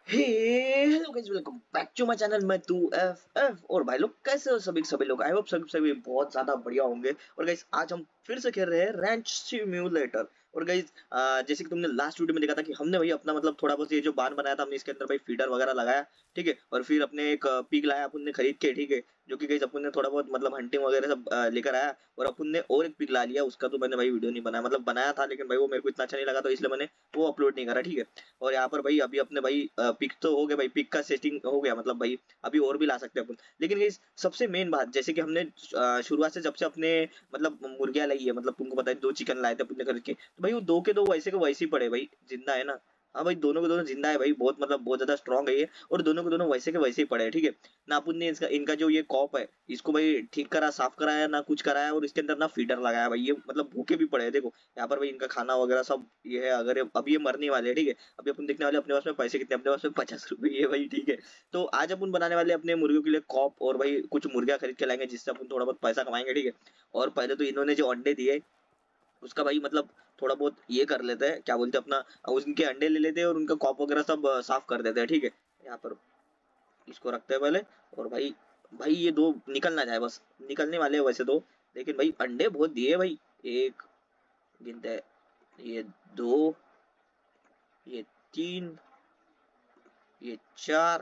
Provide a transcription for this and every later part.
Hello guys, welcome back to my channel. मैं तू F F और भाई लोग कैसे हो सभी लोग। आई होप सभी बहुत ज्यादा बढ़िया होंगे। और गाइस आज हम फिर से खेल रहे हैं रैंच सिम्युलेटर। और गाइस जैसे कि तुमने लास्ट वीडियो में देखा था कि हमने भाई अपना मतलब थोड़ा बहुत ये जो बांध बनाया था हमने इसके अंदर भाई फीडर वगैरह लगाया, ठीक है। और फिर अपने एक पिग लाया अपन ने खरीद के, ठीक है। जो कि गाइस अपन ने थोड़ा बहुत मतलब हंटिंग वगैरह सब लेकर आया। और अपन ने और एक पिग ला लिया, उसका तो मैंने भाई वीडियो नहीं बनाया, मतलब बनाया था लेकिन भाई वो मेरे को इतना अच्छा नहीं लगा तो इसलिए मैंने वो अपलोड नहीं करा, ठीक है। और यहाँ पर भाई अभी अपने भाई पिक तो हो गया भाई, पिक का सेटिंग हो गया, मतलब भाई अभी और भी ला सकते हैं अपन। लेकिन ये सबसे मेन बात, जैसे कि हमने शुरुआत से जब से अपने मतलब मुर्गियां लाई है, मतलब तुमको पता है 2 चिकन लाए थे अपने घर के, तो भाई वो 2 के 2 वैसे के वैसे ही पड़े भाई, जिंदा है ना। हाँ भाई दोनों के दोनों जिंदा है भाई, बहुत मतलब बहुत ज्यादा स्ट्रांग है ये। और दोनों के दोनों वैसे के वैसे ही पड़े हैं, ठीक है। ना अपन ने इसका इनका जो ये कॉप है इसको भाई ठीक करा, साफ कराया ना कुछ कराया, और इसके अंदर ना फीडर लगाया भाई, ये मतलब भूखे भी पड़े हैं देखो। यहाँ पर भाई इनका खाना वगैरह सब ये है। अगर अभी ये मरने वाले हैं, ठीक है। अभी अपन देखने वाले अपने पास में पैसे कितने, अपने पास में 50 रुपये है भाई, ठीक है। तो आज अपन बनाने वाले अपने मुर्गियों के लिए कॉप, और भाई कुछ मुर्गियां खरीद के लाएंगे जिससे अपन थोड़ा बहुत पैसा कमाएंगे, ठीक है। और पहले तो इन्होंने जो अंडे दिए उसका भाई मतलब थोड़ा बहुत ये कर लेते हैं, क्या बोलते हैं अपना, उनके अंडे ले लेते हैं और उनका कॉप वगैरह सब साफ कर देते हैं, ठीक है। यहाँ पर इसको रखते हैं पहले। और भाई भाई ये 2 निकल ना जाए, बस निकलने वाले हैं वैसे तो। लेकिन भाई अंडे बहुत दिए भाई। एक गिनते हैं, ये 2, ये 3, ये 4,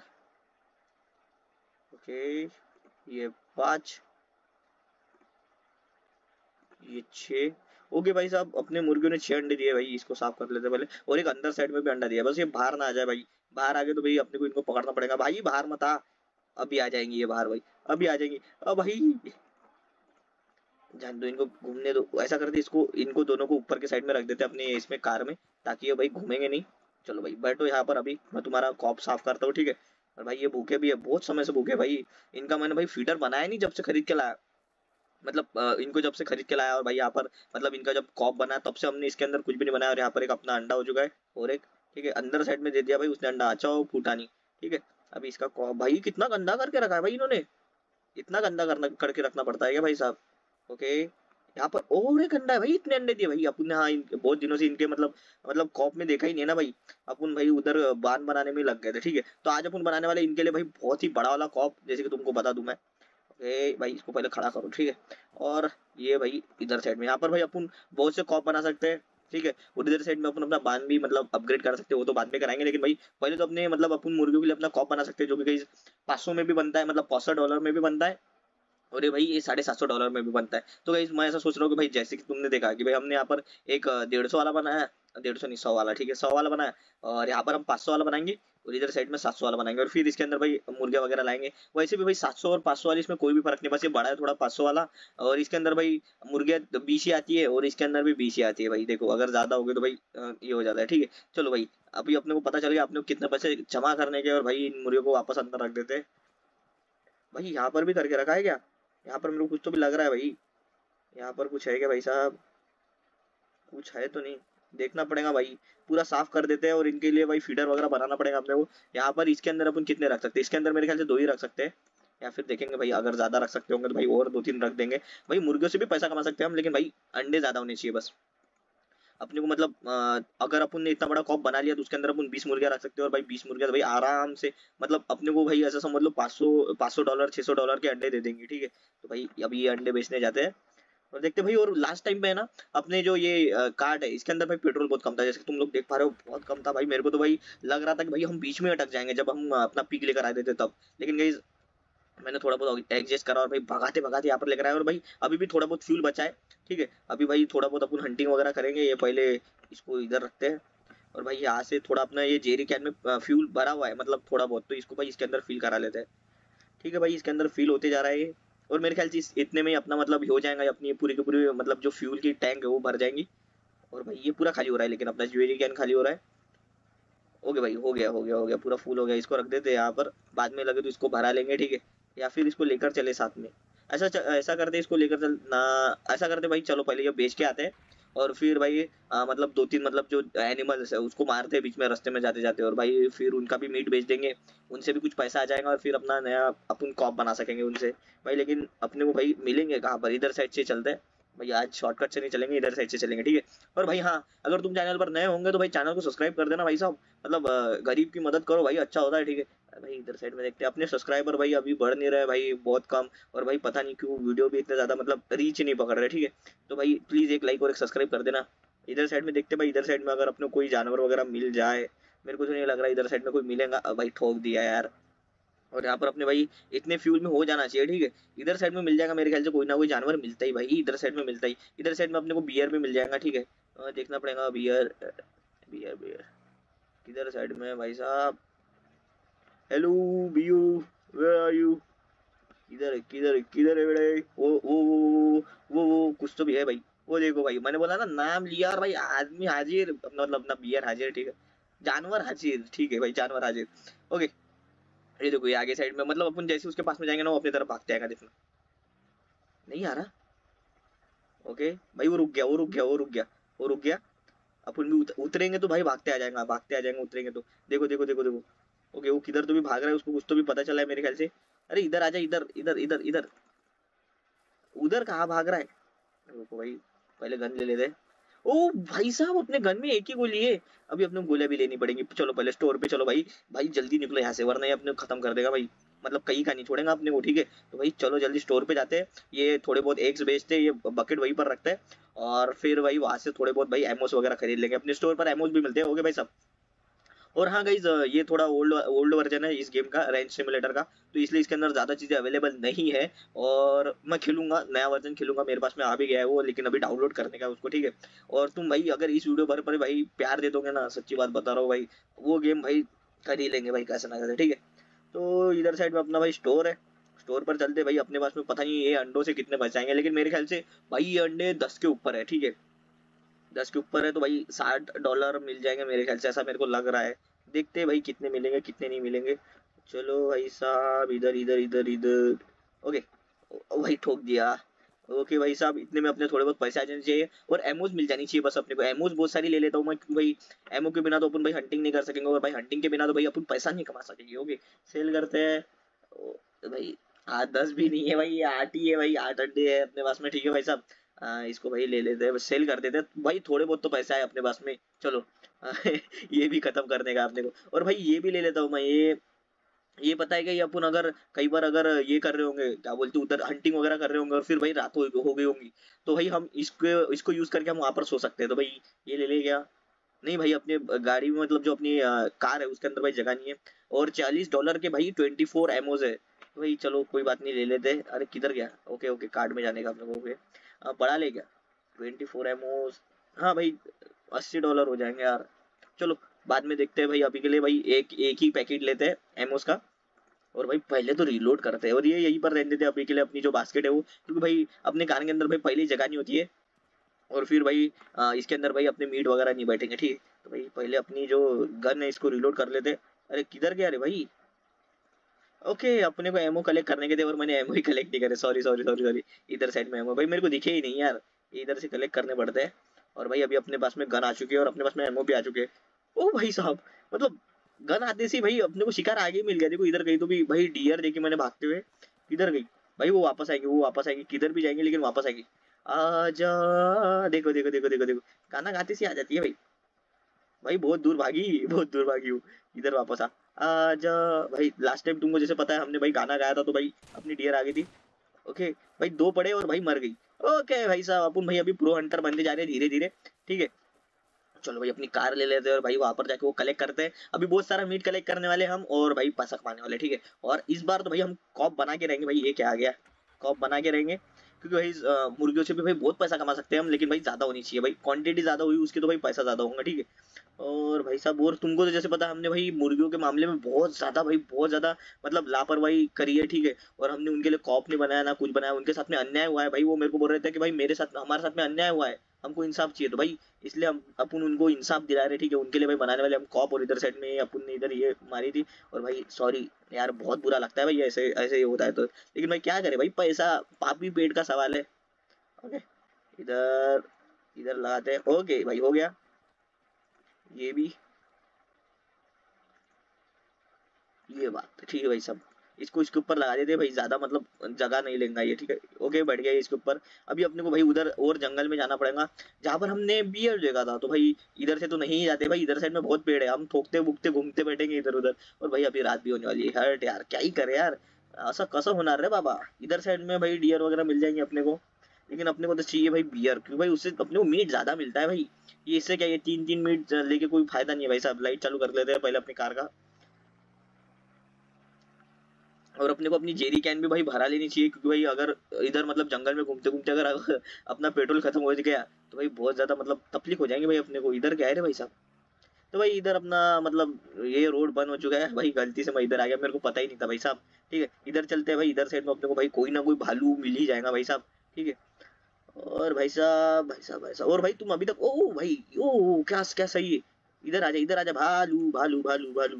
ओके, ये 5, ये 6। ओके भाई साहब, अपने मुर्गियों ने 6 अंडे दिए भाई, इसको साफ कर लेते हैं पहले। और एक अंदर साइड में भी अंडा दिया, बस ये बाहर ना आ जाए भाई। बाहर आ गए तो भाई अपने को इनको पकड़ना पड़ेगा भाई, बाहर मत आ। अभी आ जाएंगी ये बाहर भाई, अभी आ जाएंगी। अब भाई जान दो इनको, घूमने दो। ऐसा करते इसको, इनको दोनों को ऊपर के साइड में रख देते हैं अपने इसमें कार में, ताकि ये भाई घूमेंगे नहीं। चलो भाई बैठो यहाँ पर, अभी मैं तुम्हारा कॉप साफ करता हूँ, ठीक है। और भाई ये भूखे भी है, बहुत समय से भूखे हैं भाई। इनका मैंने भाई फीडर बनाया नहीं जब से खरीद के लाया, मतलब इनको जब से खरीद के लाया। और भाई यहाँ पर मतलब इनका जब कॉप बना तब से हमने इसके अंदर कुछ भी नहीं बनाया। और यहाँ पर एक अपना अंडा हो चुका है, और एक, ठीक है, अंदर साइड में दे दिया भाई उसने अंडा, अच्छा हो फूटा नहीं, ठीक है। अभी इसका कॉप भाई कितना गंदा करके रखा है भाई इन्होंने, इतना गंदा करना करके रखना पड़ता है क्या भाई साहब। ओके, यहाँ पर और एक अंडा है भाई, इतने अंडे दिए भाई अपन ने। हाँ बहुत दिनों से इनके मतलब कॉप में देखा ही नहीं है ना भाई। अपन भाई उधर बांध बनाने में ही लग गए थे, ठीक है। तो आज अपन बनाने वाले इनके लिए भाई बहुत ही बड़ा वाला कॉप, जैसे कि तुमको बता दूं मैं। ओके भाई इसको पहले खड़ा करो, ठीक है। और ये भाई इधर साइड में, यहाँ पर भाई अपन बहुत से कॉप बना सकते हैं, ठीक है। और इधर साइड में अपन अपना बांध भी मतलब अपग्रेड कर सकते हैं, वो तो बाद में कराएंगे। लेकिन भाई पहले तो अपने मतलब अपन मुर्गियों के लिए अपना कॉप बना सकते हैं, जो कि कहीं 500 में भी बनता है, मतलब $65 में भी बनता है। और ये भाई ये $750 में भी बनता है। तो गाइस मैं ऐसा सोच रहा हूँ कि भाई जैसे कि तुमने देखा कि भाई हमने यहाँ पर एक 150 वाला बनाया, 150 नहीं 100 वाला, ठीक है, 100 वाला बनाया। और यहाँ पर हम 500 वाला बनाएंगे, और इधर साइड में 700 वाला बनाएंगे। और फिर इसके अंदर भाई मुर्गिया वगैरह लाएंगे। वैसे भी भाई 700 और 500 वाली इसमें कोई भी फर्क नहीं, बस ये बड़ा है थोड़ा 500 वाला। और इसके अंदर भाई मुर्गिया 20 ही आती है, और इसके अंदर भी 20 ही आती है भाई। देखो अगर ज्यादा हो गए तो भाई ये हो जाता है, ठीक है। चलो भाई अभी अपने को पता चल गया अपने को कितने पैसे जमा करने के, और भाई इन मुर्गियों को वापस अंदर रख देते हैं। भाई यहाँ पर भी करके रखा है क्या? यहाँ पर मेरे को कुछ तो भी लग रहा है भाई। यहाँ पर कुछ है क्या भाई साहब? कुछ है तो नहीं, देखना पड़ेगा भाई। पूरा साफ कर देते हैं और इनके लिए भाई फीडर वगैरह बनाना पड़ेगा अपने को। यहाँ पर इसके अंदर अपन कितने रख सकते हैं? इसके अंदर मेरे ख्याल से 2 ही रख सकते हैं, या फिर देखेंगे भाई अगर ज्यादा रख सकते होंगे तो भाई और 2-3 रख देंगे। भाई मुर्गियों से भी पैसा कमा सकते हैं हम, लेकिन भाई अंडे ज्यादा होने चाहिए बस अपने को। मतलब अगर अपन ने इतना बड़ा कॉप बना लिया तो उसके अंदर अपन 20 मुर्गियां रख सकते हैं। और भाई 20 मुर्गियां तो भाई आराम से, मतलब अपने को भाई ऐसा समझ लो 500 $500 $600 के अंडे दे देंगे, ठीक है। तो भाई अभी ये अंडे बेचने जाते हैं और देखते हैं भाई। और लास्ट टाइम पे है ना अपने जो ये कार्ड है इसके अंदर भाई पेट्रोल बहुत कम था, जैसे कि तुम लोग देख पा रहे हो बहुत कम था भाई। मेरे को तो भाई लग रहा था कि भाई हम बीच में अटक जाएंगे जब हम अपना पीक लेकर आए थे तब। लेकिन गाइस मैंने थोड़ा बहुत एडजस्ट करा और भाई भगाते भगाते यहाँ पर लेकर आया। और भाई अभी भी थोड़ा बहुत फ्यूल बचा है, ठीक है। अभी भाई थोड़ा बहुत अपन हंटिंग वगैरह करेंगे, ये पहले इसको इधर रखते हैं। और भाई यहाँ से थोड़ा अपना ये जेरी कैन में फ्यूल भरा हुआ है, मतलब थोड़ा बहुत, तो इसको भाई इसके अंदर फिल करा लेते हैं, ठीक है। भाई इसके अंदर फिल होते जा रहा है ये। और मेरे ख्याल से इतने में ही अपना मतलब हो जाएगा, अपनी पूरी की पूरी मतलब जो फ्यूल की टैंक है वो भर जाएंगी। और भाई ये पूरा खाली हो रहा है, लेकिन अपना ज्वेलरी कैन खाली हो रहा है। ओके भाई हो गया हो गया हो गया, पूरा फुल हो गया। इसको रख देते हैं यहाँ पर, बाद में लगे तो इसको भरा लेंगे, ठीक है। या फिर इसको लेकर चले साथ में, ऐसा करते इसको लेकर चल ना। ऐसा करते भाई चलो पहले ये बेच के आते हैं, और फिर भाई मतलब 2-3 मतलब जो एनिमल्स है उसको मारते हैं बीच में रास्ते में जाते जाते, और भाई फिर उनका भी मीट बेच देंगे, उनसे भी कुछ पैसा आ जाएगा। और फिर अपना नया अपन कॉप बना सकेंगे उनसे भाई। लेकिन अपने को भाई मिलेंगे कहाँ पर? इधर साइड से चलते हैं, भाई आज शॉर्टकट से नहीं चलेंगे, इधर साइड से चलेंगे, ठीक है। और भाई हाँ, अगर तुम चैनल पर नए होंगे तो भाई चैनल को सब्सक्राइब कर देना भाई साहब, मतलब गरीब की मदद करो भाई, अच्छा होता है, ठीक है। भाई इधर साइड में देखते हैं, अपने सब्सक्राइबर भाई अभी बढ़ नहीं रहे भाई, बहुत कम। और भाई पता नहीं क्यों वीडियो भी इतने ज्यादा मतलब रीच नहीं पकड़ रहे, ठीक है। तो भाई प्लीज एक लाइक और एक सब्सक्राइब कर देना। इधर साइड में देखते हैं भाई, इधर साइड में अगर अपने कोई जानवर वगैरह मिल जाए, मेरे को तो नहीं लग रहा इधर साइड में कोई मिलेगा। भाई ठोक दिया यार। और यहाँ पर अपने भाई इतने फ्यूल में हो जाना चाहिए, ठीक है। इधर साइड में मिल जाएगा मेरे ख्याल से, कोई ना कोई जानवर मिलता ही भाई, इधर साइड में मिलता ही। इधर साइड में अपने को बियर भी मिल जाएगा, ठीक है। देखना पड़ेगा बियर, बियर बियर किधर साइड में है भाई साहब। हेलो बियू, वेयर आर यू। किधर है, किधर है, किधर है बेटे। वो कुछ तो भी है भाई। वो देखो भाई, मैंने बोला ना नाम लिया और भाई आदमी हाजिर, मतलब अपना बियर हाजिर, ठीक है। जानवर हाजिर, ठीक है भाई, जानवर हाजिर। ओके। ये देखो ये आगे साइड में, मतलब अपन जैसे उसके पास में जाएंगे ना वो अपनी तरफ भागते आएगा, देखना। नहीं आ रहा। ओके भाई, वो रुक गया, वो रुक गया, वो रुक गया, वो रुक गया। अपन भी उतरेंगे तो भाई भागते आ जाएगा, भागते आ जाएंगे उतरेंगे तो। देखो देखो देखो देखो। ओके वो किधर तो भी भाग रहा है, उसको कुछ तो भी पता चला है मेरे ख्याल से। अरे इधर आ जा, इधर इधर इधर इधर। उधर कहाँ भाग रहा है। रुको भाई, पहले गन ले लेते हैं। ओ भाई साहब, अपने गन में एक ही गोली है। अभी अपने को गोलियां भी लेनी पड़ेंगी, चलो पहले स्टोर पे चलो भाई। भाई जल्दी निकलो यहाँ से, वरना ये अपने को खत्म कर देगा भाई, मतलब कहीं का नहीं छोड़ेगा अपने को, ठीक है। तो भाई चलो जल्दी स्टोर पे जाते हैं। ये थोड़े बहुत एग्स बेचते हैं, ये बकेट वहीं पर रखते हैं। और फिर भाई वहां से थोड़े बहुत भाई एमोस वगैरह खरीद लेंगे, अपने स्टोर पर एमोस भी मिलते हैं, ओके भाई सब। और हाँ गाइज, ये थोड़ा ओल्ड ओल्ड वर्जन है इस गेम का, रेंज सिमुलेटर का, तो इसलिए इसके अंदर ज्यादा चीजें अवेलेबल नहीं है। और मैं खेलूंगा, नया वर्जन खेलूंगा, मेरे पास में आ भी गया है वो, लेकिन अभी डाउनलोड करने का है उसको, ठीक है। और तुम भाई अगर इस वीडियो पर भाई प्यार दे दोगे ना, सच्ची बात बता रहा हूँ भाई, वो गेम भाई कर ही लेंगे भाई, कैसे ना कैसे, ठीक है। तो इधर साइड में अपना भाई स्टोर है। स्टोर पर चलते भाई, अपने पास में पता नहीं ये अंडों से कितने बचाएंगे, लेकिन मेरे ख्याल से भाई ये अंडे 10 के ऊपर है, ठीक है। 10 के ऊपर है तो भाई $60 मिल जाएंगे मेरे ख्याल से, ऐसा मेरे को लग रहा है। देखते हैं भाई कितने मिलेंगे कितने नहीं मिलेंगे। चलो भाई साहब, इधर इधर इधर इधर। ओके। भाई ठोक दिया। ओके भाई साहब, इतने में अपने थोड़े बहुत पैसे आ जाने चाहिए, और एमोज मिल जानी चाहिए बस अपने को। एमोज बहुत सारी ले लेता हूँ मैं, क्योंकि भाई एमओ के बिना तो अपन भाई हंटिंग नहीं कर सकेंगे, और भाई हंटिंग के बिना तो भाई अपन पैसा नहीं कमा सकेंगे। ओके। सेल करते हैं। भाई 8-10 भी नहीं है भाई, ये 8 ही है भाई, 8 अंडे है अपने पास में, ठीक है भाई साहब। इसको भाई ले लेते हैं, सेल कर देते हैं भाई, थोड़े बहुत तो पैसा है अपने पास में। चलो। ये भी खत्म करने का अपने को, और भाई ये भी ले लेता हूँ मैं, ये पता है कि ये अपन अगर कई बार अगर ये कर रहे होंगे, क्या बोलते हैं, उधर हंटिंग वगैरह कर रहे होंगे और फिर भाई रात हो गई होंगी, तो भाई हम इसको इसको यूज करके हम वहां पर सो सकते हैं, तो भाई ये ले ले क्या। नहीं भाई, अपने गाड़ी में मतलब जो अपनी कार है उसके अंदर भाई जगह नहीं है। और $40 के भाई 24 एमोज है, तो भाई चलो कोई बात नहीं, ले लेते हैं। अरे किधर गया, ओके ओके, कार्ड में जाने का अपने को, ओके। बड़ा ले गया 24 एमओज। हाँ भाई, $80 हो जाएंगे यार। चलो बाद में देखते हैं भाई, अभी के लिए भाई एक एक ही पैकेट लेते हैं एमओस का। और भाई पहले तो रीलोड करते हैं, और ये यहीं पर रहने देते हैं अभी के लिए, अपनी जो बास्केट है वो, क्योंकि भाई अपने कार के अंदर भाई पहले ही जगह नहीं होती है। और फिर भाई इसके अंदर भाई अपने मीट वगैरह नहीं बैठेंगे, ठीक है। तो भाई पहले अपनी जो गन है इसको रिलोड कर लेते हैं। अरे किधर गया रे भाई। ओके, अपने को एमओ कलेक्ट करने के थे और मैंने एमओ ही कलेक्ट नहीं करे, सॉरी सॉरी सॉरी सॉरी। इधर साइड में एमओ भाई मेरे को दिखे ही नहीं यार, ये इधर से कलेक्ट करने पड़ते हैं। और भाई अभी अपने पास में गन आ चुकी है, और अपने पास में एमओ भी आ चुके हैं। ओ भाई साहब, मतलब गन आते से ही भाई अपने को शिकार आगे ही मिल गया। देखो इधर गई तो भी भाई डियर देखी मैंने भागते हुए, किधर गई। भाई वो वापस आएगी, वो वापस आएगी, किधर भी जाएंगे लेकिन वापस आएगी। आजा। देखो देखो देखो देखो देखो, गाना गाते से आ जाती है भाई। भाई बहुत दूर भागी, बहुत दूर भागी हूँ। इधर वापस आ। आजा। भाई लास्ट टाइम तुमको जैसे पता है, हमने भाई गाना गाया था तो भाई अपनी डियर आ गई थी। ओके। भाई दो पड़े और भाई मर गई। ओके भाई साहब, अपन भाई अभी प्रो हंटर बनते जा रहे हैं धीरे धीरे, ठीक है। चलो भाई अपनी कार ले लेते हैं और भाई वहां पर जाके वो कलेक्ट करते हैं। अभी बहुत सारा मीट कलेक्ट करने वाले हम, और भाई पैसा कमाने वाले, ठीक है। और इस बार तो भाई हम कॉप बना के रहेंगे भाई, ये क्या आ गया। कॉप बना के रहेंगे, क्योंकि भाई मुर्गियों से भी भाई बहुत पैसा कमा सकते हैं हम, लेकिन भाई ज्यादा होनी चाहिए भाई, क्वांटिटी ज्यादा हुई उसकी तो भाई पैसा ज्यादा होगा, ठीक है। और भाई साहब, और तुमको तो जैसे पता है, हमने भाई मुर्गियों के मामले में बहुत ज्यादा भाई बहुत ज्यादा मतलब लापरवाही करी है, ठीक है। और हमने उनके लिए कॉप नहीं बनाया ना कुछ बनाया, उनके साथ में अन्याय हुआ है भाई। वो मेरे को बोल रहे थे कि भाई मेरे साथ हमारे साथ में अन्याय हुआ है, हमको इंसाफ चाहिए, तो भाई इसलिए हम अपन उनको इंसाफ दिला रहे, ठीक है। उनके लिए भाई बनाने वाले हम कॉप, और इधर साइड में अपन ने इधर ये मारी थी। और भाई सॉरी यार, बहुत बुरा लगता है भाई, ऐसे ऐसे ही होता है तो, लेकिन भाई क्या करे भाई, पैसा पाप भी पेट का सवाल है। ओके। इधर इधर लगाते हैं, ओके भाई हो गया। ये भी, ये बात ठीक है भाई साहब। इसको इसके ऊपर लगा देते भाई, ज्यादा मतलब जगह नहीं लेगा ये, ठीक है। ओके बैठ गया ये इसके ऊपर। अभी अपने को भाई उधर और जंगल में जाना पड़ेगा जहाँ पर हमने बियर देखा था। तो भाई इधर से तो नहीं जाते भाई, इधर साइड में बहुत पेड़ है, हम ठोकते भुगते घूमते बैठेंगे इधर उधर। और भाई अभी रात भी होने वाली है, हर्ट यार क्या ही करे यार, ऐसा कसं होना रे बाबा। इधर साइड में भाई डियर वगैरह मिल जाएंगे अपने को, लेकिन अपने को तो चाहिए भाई बियर, क्योंकि भाई उससे अपने को मीट ज्यादा मिलता है भाई। ये इससे क्या, ये 3-3 मीट लेके कोई फायदा नहीं है भाई साहब। लाइट चालू कर लेते हैं पहले अपनी कार का। और अपने को अपनी जेरी कैन भी भाई भरा लेनी चाहिए, क्योंकि भाई अगर इधर मतलब जंगल में घूमते घूमते अगर अपना पेट्रोल खत्म हो गया तो भाई बहुत ज्यादा मतलब तकलीफ हो जाएंगे भाई अपने को। इधर क्या है रे भाई साहब। तो भाई इधर अपना मतलब ये रोड बंद हो चुका है भाई, गलती से मैं इधर आ गया, मेरे को पता ही नहीं था भाई साहब। ठीक है इधर चलते हैं भाई, इधर साइड में अपने को भाई कोई ना कोई भालू मिल ही जाएगा भाई साहब। ठीक है। और भाई साहब और भाई तुम अभी तक, ओ भाई ओ क्या क्या सही है। इधर आजा भालू भालू भालू भालू।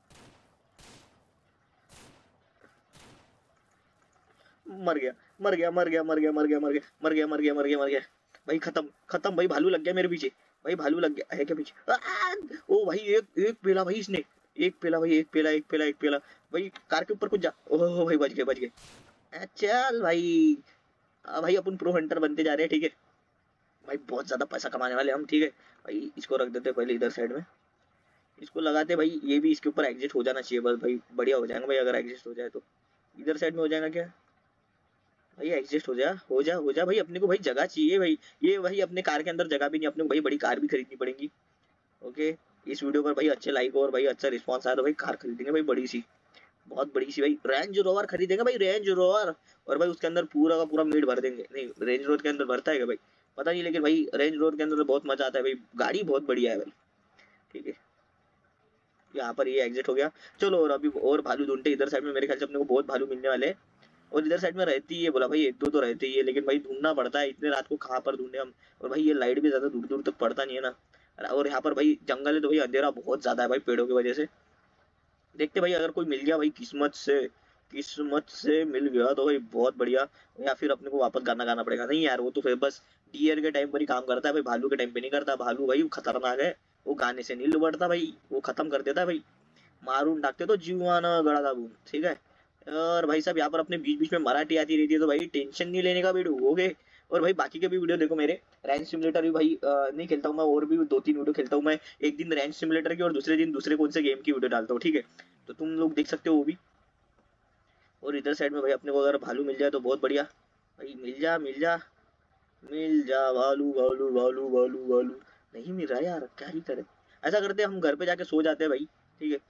मर गया मर गया मर गया मर गया मर गया मर गया मर गया मर गया मर गया मर गया। भाई खत्म खत्म भाई, भालू लग गया मेरे पीछे। भाई भालू लग गया है क्या पीछे। ओ भाई एक एक पेला भाई इसने, एक पेला भाई, एक पेला एक पेला एक पेला। भाई कार के ऊपर कुछ जा, ओह भाई बच गए बच गए। चल भाई, भाई अपन प्रो हंटर बनते जा रहे हैं, ठीक है। भाई बहुत ज्यादा पैसा कमाने वाले हम, ठीक है। भाई इसको रख देते हैं पहले इधर साइड में, इसको लगाते भाई, ये भी इसके ऊपर एग्जिट हो जाना चाहिए बस भाई, बढ़िया हो जाएगा भाई अगर एग्जिट हो जाए तो। इधर साइड में हो जाएगा क्या भाई, एडजस्ट हो जा हो जा हो जा भाई, अपने को भाई जगह चाहिए भाई। ये भाई अपने कार के अंदर जगह भी नहीं, अपने को भाई बड़ी कार भी खरीदनी पड़ेगी। ओके। इस वीडियो पर भाई अच्छे लाइक और भाई अच्छा रिस्पांस आया तो भाई कार खरीदेंगे भाई बड़ी सी, बहुत बड़ी सी भाई, रेंज रोवर खरीदेंगे भाई, रेंज रोवर। और भाई उसके अंदर पूरा का पूरा मीट भर देंगे, नहीं रेंज रोवर के अंदर भरता है क्या भाई, पता नहीं, लेकिन भाई रेंज रोवर के अंदर तो बहुत मजा आता है भाई, गाड़ी बहुत बढ़िया है भाई। ठीक है। यहाँ पर ये एग्जिट हो गया। चलो और अभी और भालू ढूंढते इधर साइड में, मेरे ख्याल से अपने को बहुत भालू मिलने वाले हैं। और इधर साइड में रहती है बोला भाई, एक दो तो रहती ही है, लेकिन भाई ढूंढना पड़ता है, इतने रात को कहाँ पर ढूंढे हम। और भाई ये लाइट भी ज्यादा दूर दूर तक पड़ता नहीं है ना। और यहाँ पर भाई जंगल है तो भाई अंधेरा बहुत ज्यादा है भाई पेड़ों की वजह से। देखते भाई अगर कोई मिल गया भाई किस्मत से मिल गया तो भाई बहुत बढ़िया। या फिर अपने को वापस गाना गाना पड़ेगा, नहीं यार वो तो फिर बस डियर के टाइम पर ही काम करता है भाई, भालू के टाइम पे नहीं करता। भालू भाई खतरनाक है, वो गाने से नहीं लुबड़ता भाई, वो खत्म कर देता है भाई, मारून डाकते तो जीवाना गड़ा दाबून, ठीक है। और भाई साहब यहाँ पर अपने बीच बीच में मराठी आती रहती है तो भाई टेंशन नहीं लेने का वीडियो हो गए। और भाई बाकी के भी वीडियो देखो मेरे, रैंक सिमुलेटर भी भाई नहीं खेलता हूँ मैं, और भी 2-3 वीडियो खेलता हूँ मैं। एक दिन रैंक सिमुलेटर की और दूसरे दिन दूसरे कौन से गेम की वीडियो डालता हूँ, ठीक है। तो तुम लोग देख सकते हो वो भी। और इधर साइड में भाई अपने को अगर भालू मिल जाए तो बहुत बढ़िया भाई, मिल जा मिल जा मिल जा भालू भालू भालू भालू भालू। नहीं मिल रहा यार, क्या ही करे। ऐसा करते हम घर पे जाके सो जाते हैं भाई, ठीक है।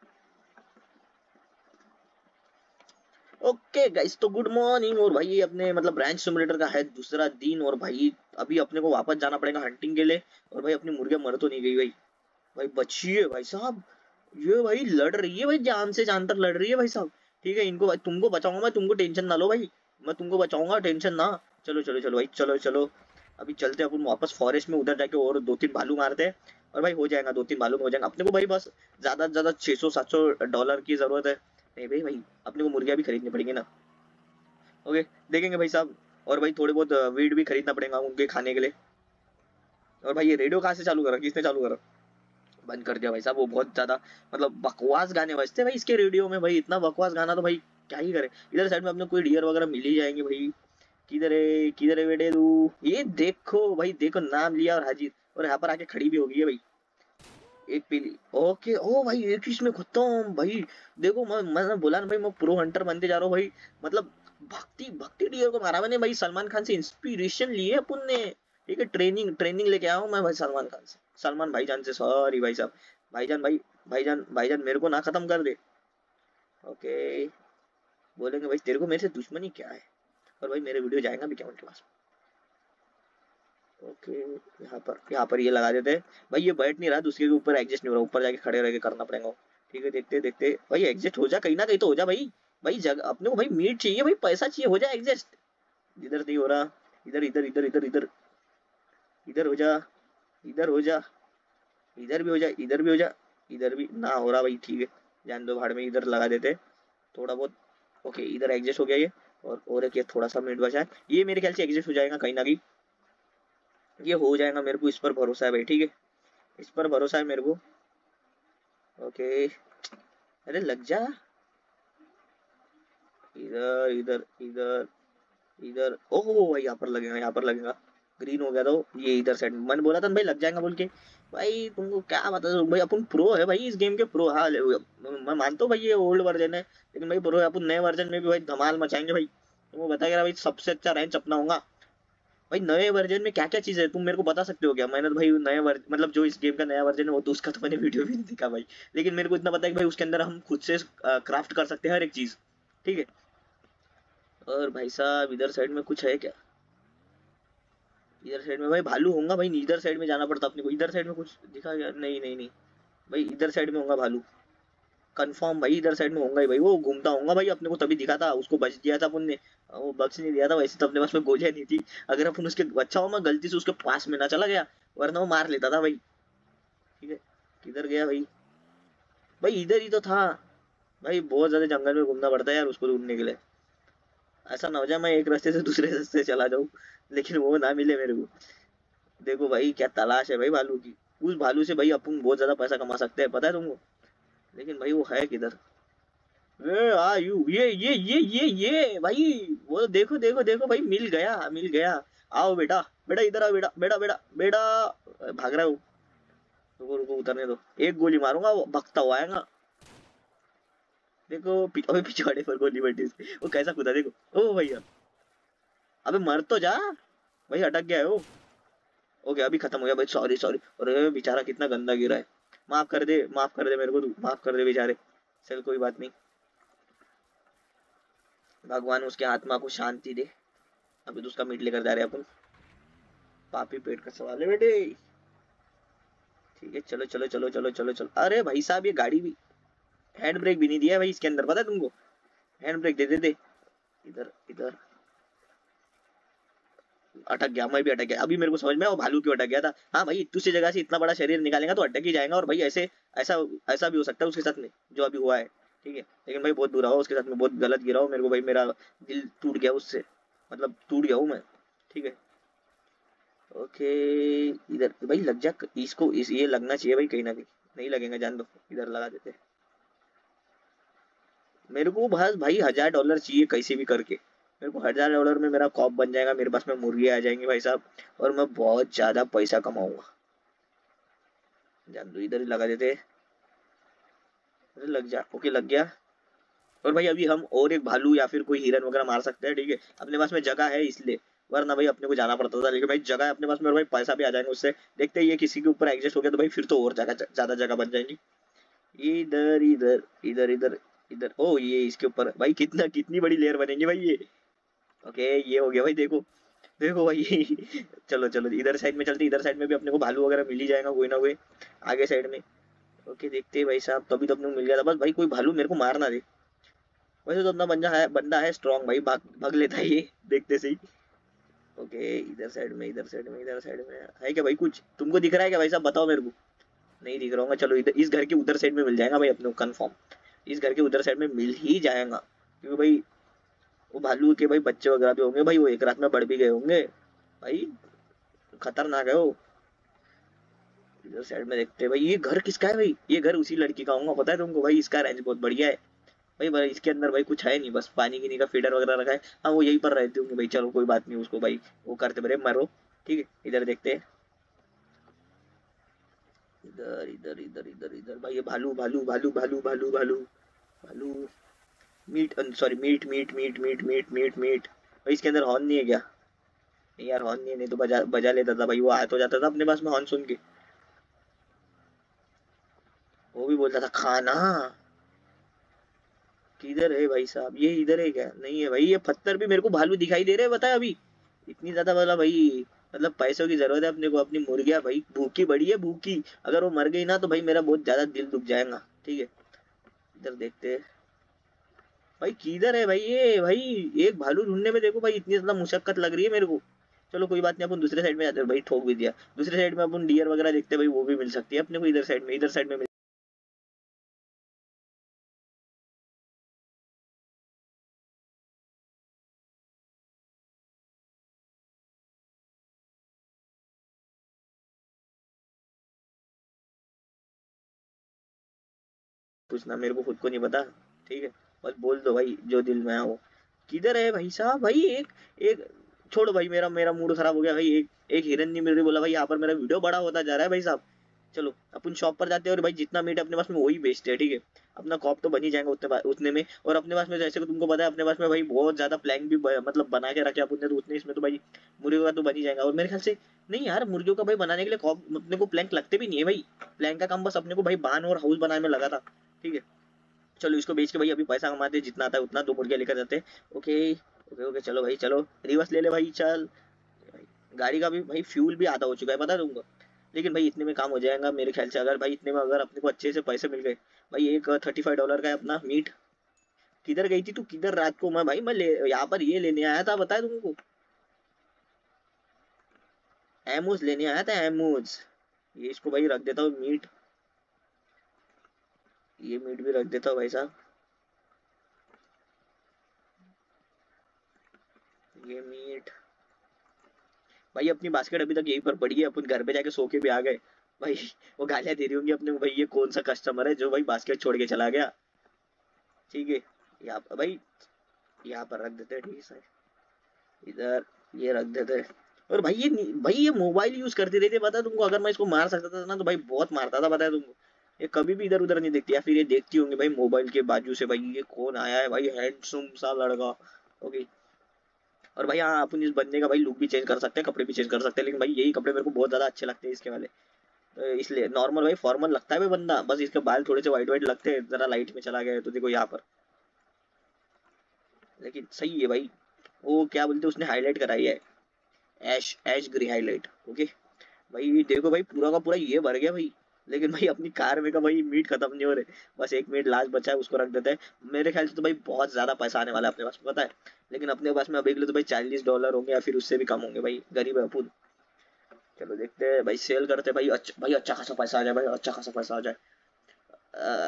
ओके गाइस तो गुड मॉर्निंग। और भाई ये अपने मतलब ब्रांच सिमुलेटर का है दूसरा दिन, और भाई अभी अपने को वापस जाना पड़ेगा हंटिंग के लिए। और भाई अपनी मुर्गियां मर तो नहीं गई भाई, भाई बची है भाई साहब। ये भाई लड़ रही है भाई, जान से जान तक लड़ रही है भाई साहब। ठीक है इनको भाई, तुमको बचाऊंगा मैं, तुमको टेंशन ना लो भाई, मैं तुमको बचाऊंगा टेंशन ना। चलो चलो चलो भाई, चलो चलो। अभी चलते हैं अपन वापस फॉरेस्ट में, उधर जाके और 2-3 भालू मारते हैं। और भाई हो जाएगा, 2-3 भालू में हो जाएगा अपने को भाई, बस ज्यादा से ज्यादा $600-700 की जरूरत है। नहीं भाई भाई अपने को मुर्गियां भी खरीदनी पड़ेगी ना। ओके देखेंगे भाई साहब। और भाई थोड़े बहुत वीट भी खरीदना पड़ेगा उनके खाने के लिए। और भाई ये रेडियो कहाँ से चालू करा, किसने चालू करा, बंद कर दिया भाई साहब। वो बहुत ज्यादा मतलब बकवास गाने बजते हैं भाई इसके रेडियो में भाई, इतना बकवास गाना तो भाई क्या ही करे। इधर साइड में अपने कोई डियर वगैरह मिल ही जाएंगे भाई। किधर है बेटे तू, ये देखो भाई, देखो नाम लिया और हाजिर। और यहाँ पर आके खड़ी भी हो गई है भाई, एक पीली। ओके ओ भाई एक इसमें खत्म भाई। देखो मैं बोला ना भाई, मैं प्रो हंटर बनते जा रहा हूँ भाई। मतलब भक्ति भक्ति डियर को मारा मैंने भाई, सलमान खान से इंस्पिरेशन ली है अपन ने। ठीक है ट्रेनिंग ट्रेनिंग लेके आया हूँ मैं भाई सलमान खान से, सलमान भाईजान से, सॉरी भाई साहब। भाईजान भाई, भाईजान मेरे को ना खत्म कर दे। ओके बोलेंगे भाई तेरे को मेरे से दुश्मनी क्या है। और भाई मेरे वीडियो जाएगा भी क्या उनके पास। ओके यहाँ पर ये लगा देते हैं। भाई ये बैठ नहीं रहा, दूसरे के ऊपर एडजस्ट नहीं हो रहा, ऊपर जाके खड़े रह के करना पड़ेगा। ठीक है देखते देखते भाई एडजस्ट हो जा, कहीं ना कहीं तो हो जा भाई। भाई जगह अपने को भाई मीट चाहिए भाई, पैसा चाहिए, हो जा एडजस्ट। इधर नहीं हो रहा, इधर इधर इधर इधर इधर इधर हो जा, इधर हो जा, इधर भी हो जा, इधर भी हो जा, इधर भी ना हो रहा भाई। ठीक है जान दो भाड़ में, इधर लगा देते थोड़ा बहुत। ओके इधर एडजस्ट हो गया ये। और एक ये थोड़ा सा मिनट बचा है, ये मेरे ख्याल से एडजस्ट हो जाएगा कहीं ना कहीं, ये हो जाएगा, मेरे को इस पर भरोसा है भाई। ठीक है इस पर भरोसा है मेरे को। ओके अरे लग जा, इधर इधर इधर इधर। ओहो भाई यहाँ पर लगेगा, यहाँ पर लगेगा। ग्रीन हो गया तो ये इधर साइड मैंने बोला था ना भाई लग जाएगा बोल के। भाई तुमको क्या बता दूं भाई, अपन प्रो है भाई इस गेम के, प्रो। हाँ मैं मानता हूँ भाई ये ओल्ड वर्जन है, लेकिन भाई प्रो है अपन, नए वर्जन में भी भाई धमाल मचाएंगे भाई। तुमको बताया भाई सबसे अच्छा रेंज अपना होगा। भाई नए वर्जन में क्या क्या चीज है तुम मेरे को बता सकते हो क्या? मैंने तो भाई नए वर्जन मतलब जो इस गेम का नया वर्जन है वो तो उसका तो मैंने वीडियो भी नहीं देखा भाई, लेकिन मेरे को इतना पता है कि भाई उसके अंदर हम खुद से क्राफ्ट कर सकते हैं हर एक चीज, ठीक है। और भाई साहब इधर साइड में कुछ है क्या? इधर साइड में भाई भालू होगा भाई, इधर साइड में जाना पड़ता अपने को। इधर साइड में कुछ दिखा गया? नहीं नहीं नहीं भाई, इधर साइड में होगा भालू कंफर्म भाई, इधर साइड में होगा ही भाई, वो घूमता होगा भाई, अपने को तभी दिखा था, उसको बच दिया था अपन ने। वो बख्श नहीं दिया था, वैसे तो अपने पास में गोलियां नहीं थी। अगर अपन उसके अच्छा हो मैं गलती से उसके पास में ना चला गया, वरना वो मार लेता था भाई, ठीक है। किधर गया भाई? भाई इधर ही तो था। भाई बहुत ज्यादा जंगल में घूमना पड़ता है यार उसको ढूंढने के लिए। ऐसा ना हो जाए मैं एक रास्ते से दूसरे रास्ते से चला जाऊं, लेकिन वो ना मिले मेरे को। देखो भाई क्या तलाश है भाई भालू की। उस भालू से भाई अपन बहुत ज्यादा पैसा कमा सकते हैं, पता है तुमको। लेकिन भाई वो है किधर? ये भाई, वो देखो देखो देखो भाई, मिल गया मिल गया। आओ बेटा, बेटा इधर आओ, बेटा बेटा बेटा बेटा। भाग रहा हूँ, रुको रुको उतरने दो। एक गोली मारूंगा वो भगता हुआ आएगा। देखो अबे पिछवाड़े पर गोली बैठी उसकी। वो कैसा कूदा देखो। ओ भैया, अबे मर तो जा भाई, अटक गया है वो। हो गया, अभी खत्म हो गया भाई, सॉरी सॉरी। अरे बेचारा कितना गंदा गिरा है। माफ कर दे मेरे को तू, माफ कर दे बेचारे। चल कोई बात नहीं, भगवान उसके आत्मा को शांति दे। अभी तो उसका मीट लेकर जा रहे हैं अपन। पापी पेट का सवाल है बेटे। ठीक है चलो चलो चलो चलो चलो चलो। अरे भाई साहब ये गाड़ी भी हैंड ब्रेक भी नहीं दिया है भाई इसके अंदर, पता है तुमको? हैंड ब्रेक दे दे दे। इधर इधर। अटक गया, मैं भी अटक गया। अभी मेरे को समझ में आया वो भालू क्यों अटक गया था। हाँ भाई दूसरी जगह से इतना बड़ा शरीर निकालेगा तो अटक ही जाएगा, और भाई ऐसे ऐसा ऐसा भी हो सकता है उसके साथ में जो अभी हुआ है, ठीक है। लेकिन भाई बहुत बुरा हुआ उसके साथ में, बहुत गलत गिरा हो मेरे को भाई, मेरा दिल टूट गया उससे, मतलब टूट गया हूँ मैं, ठीक है। ओके, इधर भाई लग जा इसको, ये लगना चाहिए भाई कहीं ना कहीं। नहीं लगेगा, जान दो, इधर लगा देते हैं। मेरे को बस भाई $1000 चाहिए कैसे भी करके। मेरे को $1000 में मेरा कॉप बन जाएगा, मेरे पास में मुर्गी आ जाएंगी भाई साहब, और मैं बहुत ज्यादा पैसा कमाऊंगा। जान दो, इधर ही लगा देते हैं। अरे लग जा, ओके लग गया। और भाई अभी हम और एक भालू या फिर कोई हिरन वगैरह मार सकते हैं, ठीक है। अपने पास में जगह है इसलिए, वरना भाई अपने को जाना पड़ता था, लेकिन भाई जगह है अपने पास में, और भाई पैसा भी आ जाएगा उससे। देखते हैं ये किसी के ऊपर एडजस्ट हो गया तो भाई फिर तो और जगह, ज्यादा जगह बन जाएगी। इधर इधर इधर इधर इधर। ओ ये इसके ऊपर भाई कितना कितनी बड़ी लेयर बनेगी भाई ये। ओके ये हो गया भाई, देखो देखो भाई चलो चलो इधर साइड में चलते, इधर साइड में भी अपने को भालू वगैरह मिल ही जाएगा कोई ना कोई, आगे साइड में। ओके देखते हैं भाई साहब, तभी तो अपने को मिल गया था, बस भाई कोई भालू मेरे को मारना दे। वैसे तो अपना बंदा है स्ट्रांग भाई, भाग भाग लेता है ये देखते से ही। ओके इधर साइड में इधर साइड में इधर साइड में है क्या भाई? कुछ तुमको दिख रहा है क्या भाई साहब, बताओ मेरे को। नहीं दिख रहा होगा, चलो इधर इस घर के उधर साइड में मिल जाएगा भाई अपने को कंफर्म। इस घर के उधर साइड में मिल ही जाएगा, क्योंकि भाई वो भालू के भाई बच्चे वगैरह भी होंगे भाई, वो एक रात में बढ़ भी गए होंगे भाई, खतरनाक है वो। इधर साइड में देखते हैं भाई, ये घर किसका है भाई? ये घर उसी लड़की का होगा, पता है तुमको भाई, इसका रेंज बहुत बढ़िया है भाई इसके अंदर भाई कुछ है नहीं, बस पानी गिनी का फीडर वगैरह रखा है। हाँ वो यहीं पर रहते होंगे भाई, चलो कोई बात नहीं, उसको भाई वो करते बड़े मरो, ठीक है। इधर देखते हैं, इधर इधर इधर इधर इधर भाई, ये भालू भालू भालू भालू भालू भालू भालू। Meat, sorry meat meat meat meat meat meat meat. भाई इसके अंदर हॉर्न नहीं है क्या? नहीं यार हॉर्न नहीं है, नहीं तो बजा बजा लेता था भाई, वो आया तो जाता था अपने पास में हॉर्न सुन के। वो भी बोलता था खाना। किधर है भाई साहब? ये इधर है क्या? नहीं है भाई, ये पत्थर भी मेरे को भालू दिखाई दे रहे हैं, बताया अभी। इतनी ज्यादा वाला भाई, मतलब पैसों की जरूरत है अपने को, अपनी मुर्गियां भाई भूखी बड़ी है भूखी। अगर वो मर गई ना तो भाई मेरा बहुत ज्यादा दिल दुख जाएगा, ठीक है। इधर देखते हैं भाई, किधर है भाई ये भाई? एक भालू ढूंढने में देखो भाई इतनी ज्यादा मुशक्कत लग रही है मेरे को। चलो कोई बात नहीं, अपन दूसरे साइड में जाते हैं भाई, ठोक भी दिया। दूसरे साइड में अपन डियर वगैरह देखते हैं भाई, वो भी मिल सकती है अपने को इधर साइड में, इधर साइड में पूछना, मेरे को खुद को नहीं पता, ठीक है। बस बोल दो भाई जो दिल में है वो। किधर है भाई साहब? भाई एक एक छोड़ो भाई, मेरा मेरा मूड खराब हो गया भाई। एक एक हिरन नहीं मिल रही, बोला भाई यहाँ पर मेरा वीडियो बड़ा होता जा रहा है भाई साहब। चलो अपन शॉप पर जाते हैं और भाई जितना मीट अपने पास में वही बेचते हैं, ठीक है। अपना कॉप तो बन ही जाएगा उतने में। और अपने पास में जैसे कि तुमको पता है अपने पास में भाई बहुत ज्यादा प्लान भी मतलब बना के रखे अपन ने, तो उतने इसमें तो भाई मुर्गियों का तो बन ही जाएगा। और मेरे ख्याल से नहीं यार, मुर्गियों का भाई बनाने के लिए कॉप अपने को प्लैंक लगते भी नहीं है भाई। प्लैंक का काम बस अपने को भाई बान और हाउस बनाने में लगा था, ठीक है। चलो इसको बेच के भाई अभी पैसा कमाते हैं, जितना आता है उतना, दो मुर्गियां लेकर जाते हैं। ओके ओके ओके, चलो भाई चलो, रिवर्स ले ले भाई, चल भाई। गाड़ी का भी भाई फ्यूल भी आधा हो चुका है, पता है तुमको। लेकिन भाई इतने में काम हो जाएगा मेरे ख्याल से, अगर भाई इतने में अगर अपने को अच्छे से पैसे मिल गए। भाई एक $35 का है अपना मीट। किधर गई थी तू? किधर रात को? मैं ले यहाँ पर ये लेने आया था, बताया तुमको। एमोज लेने आया था, एमोज। ये इसको भाई रख देता हूँ मीट। ये मीट भी रख देता हूँ भाई साहब। ये मीट भाई, अपनी बास्केट अभी तक यहीं पर पड़ी है, अपन घर पे जाके सो के भी आ गए भाई। वो गालियां दे रही होंगी अपने को, भाई ये कौन सा कस्टमर है जो भाई बास्केट छोड़ के चला गया। ठीक है, यहाँ पर भाई, यहाँ पर रख देते हैं, ठीक है सर। इधर ये रख देते हैं। और भाई ये मोबाइल यूज करती रहती है, पता है तुमको। अगर मैं इसको मार सकता था ना तो भाई बहुत मारता था, पता है तुमको। ये कभी भी इधर उधर नहीं देखती, या फिर ये देखती होंगी भाई मोबाइल के बाजू से, भाई ये कौन आया है भाई, हैंडसम सा लड़का। ओके। और भाई हाँ, अपन इस बंदे का भाई लुक भी चेंज कर सकते हैं, कपड़े भी चेंज कर सकते हैं, लेकिन भाई यही कपड़े मेरे को बहुत ज्यादा अच्छे लगते हैं इसके वाले। तो इसलिए नॉर्मल भाई फॉर्मल लगता है भाई बंदा, बस इसके बाल थोड़े से व्हाइट व्हाइट लगते हैं, जरा लाइट में चला गया है तो देखो यहाँ पर। लेकिन सही है भाई। वो क्या बोलते हैं, उसने हाईलाइट कराई है, ash ash grey highlight. Okay भाई, देखो भाई पूरा का पूरा ये भर गया भाई। लेकिन भाई अपनी कार में का भाई मीट खत्म नहीं हो रहे। बस एक मीट लास्ट बचा है, उसको रख देते हैं। मेरे ख्याल से तो भाई बहुत ज्यादा पैसा आने वाला है अपने पास में, पता है। लेकिन अपने पास में अभी के लिए तो भाई $40 होंगे, या फिर उससे भी कम होंगे भाई, गरीब है अपन। चलो देखते हैं भाई, सेल करते हैं भाई। अच्छा भाई, अच्छा खासा पैसा आ जाए भाई, अच्छा खासा पैसा आ जाए। अ,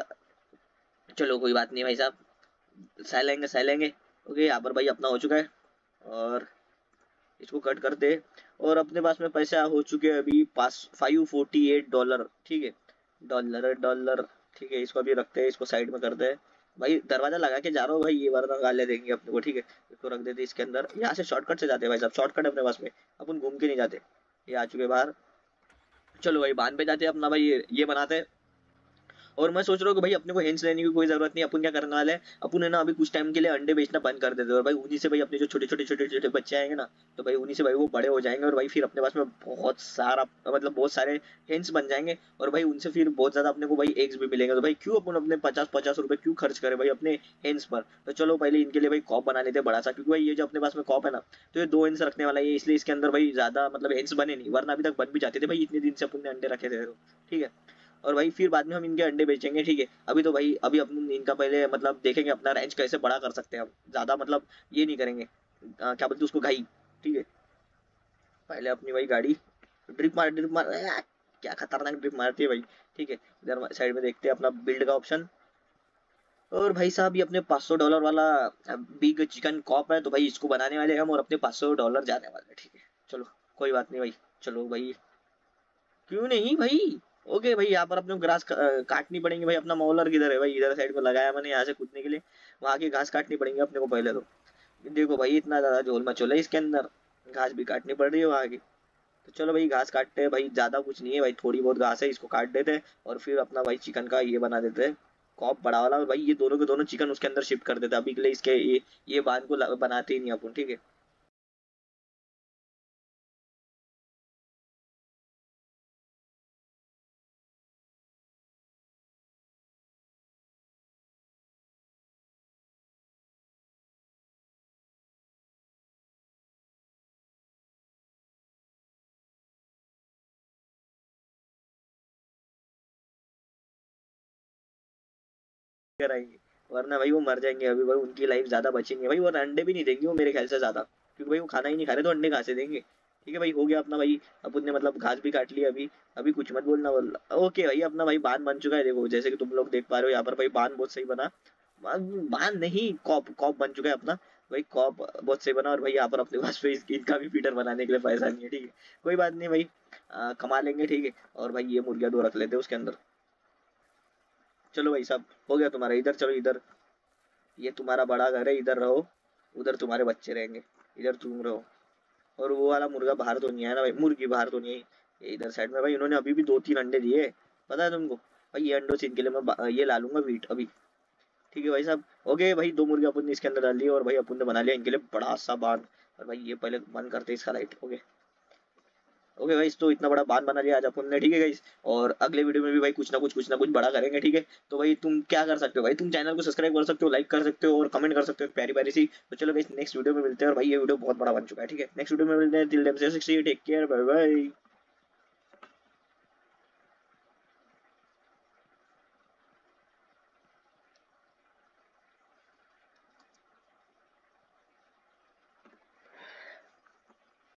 चलो कोई बात नहीं भाई साहब, सह लेंगे सह लेंगे। ओके, यहाँ पर भाई अपना हो चुका है। और इसको कट करते हैं। और अपने पास में पैसा हो चुके हैं अभी पास $548, ठीक है। डॉलर डॉलर, ठीक है। इसको अभी रखते हैं, इसको साइड में करते हैं। भाई दरवाजा लगा के जा रहा हूँ भाई, ये वरना गाले देंगे अपने को, ठीक है। इसको रख देते हैं इसके अंदर, यहाँ से शॉर्टकट से जाते हैं भाई साहब, शॉर्टकट है अपने पास में। अपन घूम के नहीं जाते। ये आ चुके हैं बाहर। चलो भाई बांध पे जाते हैं अपना भाई, ये बनाते हैं। और मैं सोच रहा हूँ कि भाई अपने को हेंस लेने की कोई जरूरत नहीं। अपन क्या करने वाले हैं, अपन है ना अभी कुछ टाइम के लिए अंडे बेचना बंद कर देते हैं, और भाई उन्हीं से भाई अपने जो छोटे छोटे छोटे छोटे बच्चे आएंगे ना, तो भाई उन्हीं से भाई वो बड़े हो जाएंगे, और भाई फिर अपने पास में बहुत सारा मतलब बहुत सारे हेंस बन जाएंगे। और भाई उनसे फिर बहुत ज्यादा अपने को भाई एग्स भी मिलेंगे, तो भाई क्यों अपन अपने 50-50 रुपए क्यों खर्च करें भाई अपने हेंस पर। तो चलो पहले इनके लिए भाई कॉप बना लेते हैं बड़ा सा, क्योंकि भाई ये जो अपने पास में कॉप है ना, तो ये 2 हेंस रखने वाला है, इसलिए इसके अंदर भाई ज्यादा मतलब हेंस बने नहीं, वरना अभी तक बन भी जाते थे भाई, इतने दिन से अपन ने अंडे रखे थे तो। ठीक है। और भाई फिर बाद में हम इनके अंडे बेचेंगे, ठीक है। अभी तो भाई अभी अपन इनका पहले मतलब देखेंगे अपना रेंज कैसे बड़ा कर सकते हैं हम, ज्यादा मतलब ये नहीं करेंगे। क्या बोलते हैं उसको, घाई। ठीक है। पहले अपनी भाई गाड़ी ड्रिप मार क्या खतरनाक ड्रिप मारती है भाई। ठीक है, इधर साइड में देखते हैं अपना बिल्ड का ऑप्शन। और भाई साहब ये अपने $500 वाला बिग चिकन कॉप है, तो भाई इसको बनाने वाले हम, और अपने $500 जाने वाले हैं, ठीक है। चलो कोई बात नहीं भाई। चलो भाई, क्यों नहीं भाई। ओके भाई, यहाँ पर अपने को घास काटनी पड़ेंगे भाई। अपना मॉलर किधर है भाई? इधर साइड में लगाया मैंने यहाँ से कूदने के लिए, वहां की घास काटनी पड़ेंगे अपने को पहले तो। देखो भाई इतना ज्यादा झोल मचोल है इसके अंदर, घास भी काटनी पड़ रही है वहां की। तो चलो भाई घास काटते हैं भाई, ज्यादा कुछ नहीं है भाई, थोड़ी बहुत घास है, इसको काट देते हैं। और फिर अपना भाई चिकन का ये बना देते हैं, कॉप बड़ा वाला। और भाई ये दोनों के दोनों चिकन उसके अंदर शिफ्ट कर देते हैं अभी के लिए, इसके ये बांध को बनाते ही नहीं अपन, ठीक है। कराएंगे, वरना भाई वो मर जाएंगे अभी भाई, उनकी लाइफ ज्यादा बचेंगे भाई, और अंडे भी नहीं देंगे वो मेरे ख्याल से ज्यादा, क्योंकि भाई वो खाना ही नहीं खा रहे, तो अंडे कहाँ से देंगे। ठीक है भाई, हो गया अपना भाई। अपन ने मतलब घास भी काट लिया अभी। अभी कुछ मत बोलना बोल। ओके भाई, अपना भाई बांध बन चुका है, देखो जैसे कि तुम लोग देख पा रहे हो यहाँ पर भाई बांध बहुत सही बना। बांध नहीं, कॉप कॉप बन चुका है अपना। भाई कॉप बहुत सही बना। और भाई यहाँ पर अपने पास में इनका भी फीडर बनाने के लिए पैसा नहीं है, ठीक है। कोई बात नहीं भाई, कमा लेंगे, ठीक है। और भाई ये मुर्गियां दो रख लेते हैं उसके अंदर। चलो भाई साहब, हो गया तुम्हारा। इधर चलो इधर। ये तुम्हारा बड़ा घर है, इधर रहो, उधर तुम्हारे बच्चे रहेंगे, इधर तुम रहो। और वो वाला मुर्गा बाहर तो नहीं आया ना भाई, मुर्गी बाहर तो नहीं आई। ये इधर साइड में भाई इन्होंने अभी भी 2-3 अंडे दिए, पता है तुमको भाई। ये अंडों से इनके लिए मैं ये ला लूंगा वीट अभी। ठीक है भाई साहब। ओके भाई, 2 मुर्गे अपन ने इसके अंदर डाल दिए और भाई अपन ने बना लिया इनके लिए बड़ा सा बांध। और भाई ये पहले बंद करते हैं इसका लाइट। ओके ओके गाइस, तो इतना बड़ा बांध बना लिया आज अपन ने, ठीक है गाइस। और अगले वीडियो में भी भाई कुछ ना कुछ बड़ा करेंगे, ठीक है। तो भाई तुम क्या कर सकते हो भाई, तुम चैनल को सब्सक्राइब कर सकते हो, लाइक कर सकते हो और कमेंट कर सकते हो प्यारी प्यारी सी। तो चलो गाइस, नेक्स्ट वीडियो में मिलते हैं। और भाई ये वीडियो बहुत बड़ा बन चुका है, ठीक है। नेक्स्ट वीडियो में मिलते हैं। टिल देन से टेक केयर, बाय बाय।